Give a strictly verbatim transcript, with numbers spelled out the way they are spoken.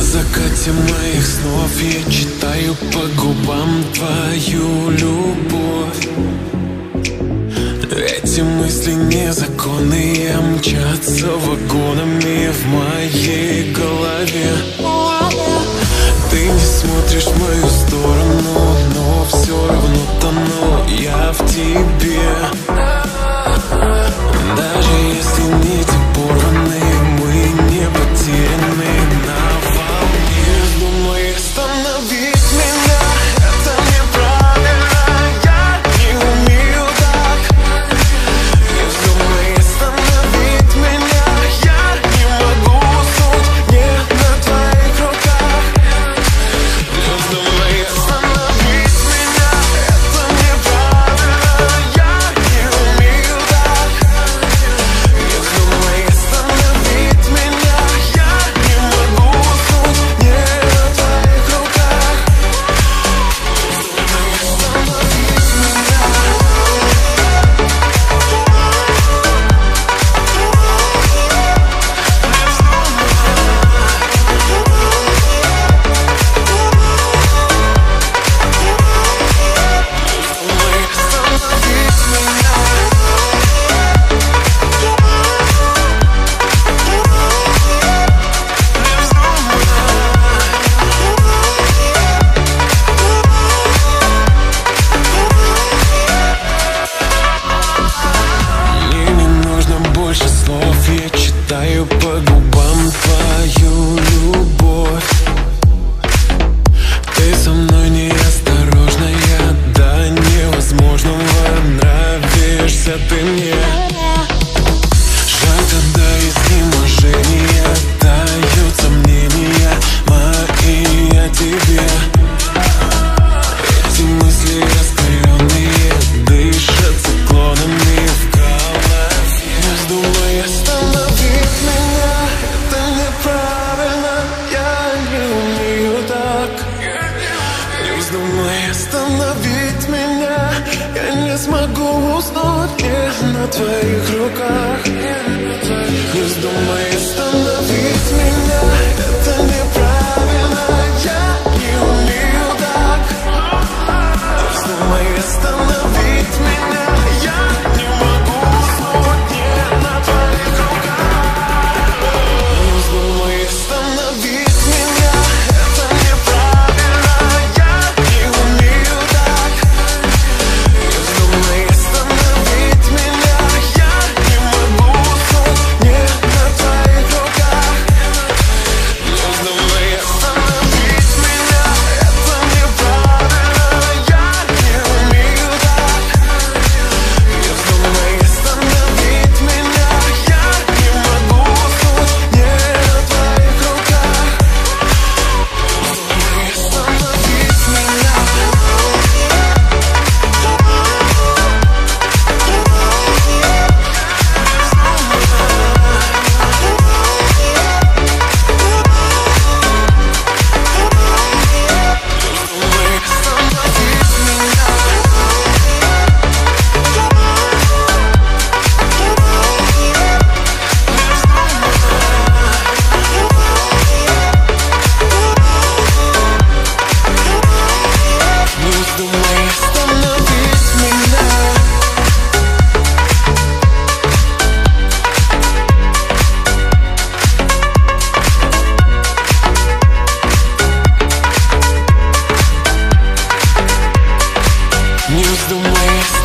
закате моих снов я читаю по губам твою любовь. Эти мысли незаконные мчатся вагонами в моей голове. Ты не смотришь в мою сторону, но все равно тону я в тебе. Даже если нити порваны, мы не потеряны на волне. Думай, остановить меня, это неправильно, я не умею так. Думай, остановить меня, я не могу уснуть, не на твоих руках. Думай, остановить меня, это неправильно, я не умею так. Думай, остановить меня, я не могу уснуть, не на твоих руках. Думай, остановить меня. Мне не нужно больше слов, я читаю по губам твою любовь. Ты со мной неосторожная, до невозможного нравишься ты мне. Жаль, когда изнеможения дают сомнения мои о тебе. Эти мысли раскаленные дышат циклонами в голове. Думай, остановить меня, это неправильно, я не умею так. Не вздумай остановить меня, я не смогу уснуть, не на твоих руках. Не вздумай остановить меня, это неправильно, я не умею так. Не вздумай остановить меня, я не могу уснуть, не на твоих руках. Не вздумай остановить меня, это неправильно, я не умею так. Не вздумай остановить меня, я не могу уснуть, не на твоих руках. Не вздумай остановить меня, это неправильно, я не умею так. Не вздумай остановить меня, я не могу уснуть, не на твоих руках. Не вздумай остановить меня. Не вздумай остановить меня. Не вздумай остановить меня.